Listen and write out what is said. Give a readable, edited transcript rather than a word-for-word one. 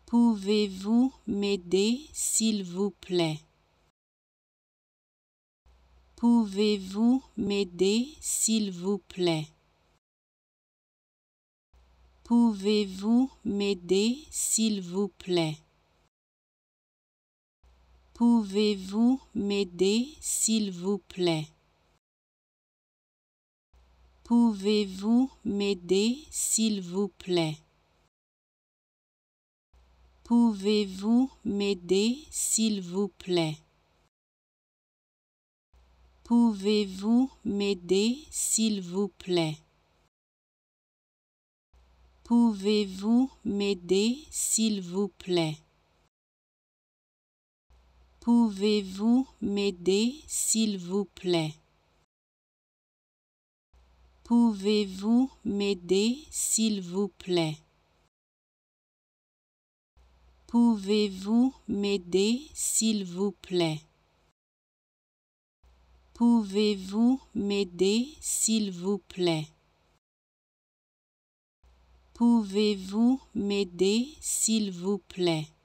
Pouvez-vous m'aider, s'il vous plaît? Pouvez-vous m'aider, s'il vous plaît? Pouvez-vous m'aider, s'il vous plaît? Pouvez-vous m'aider, s'il vous plaît? Pouvez-vous m'aider, s'il vous plaît? Pouvez-vous m'aider, s'il vous plaît? Pouvez-vous m'aider, s'il vous plaît? Pouvez-vous m'aider, s'il vous plaît? Pouvez-vous m'aider, s'il vous plaît? Pouvez-vous m'aider, s'il vous plaît? Pouvez-vous m'aider, s'il vous plaît? Pouvez-vous m'aider, s'il vous plaît? Pouvez-vous m'aider, s'il vous plaît?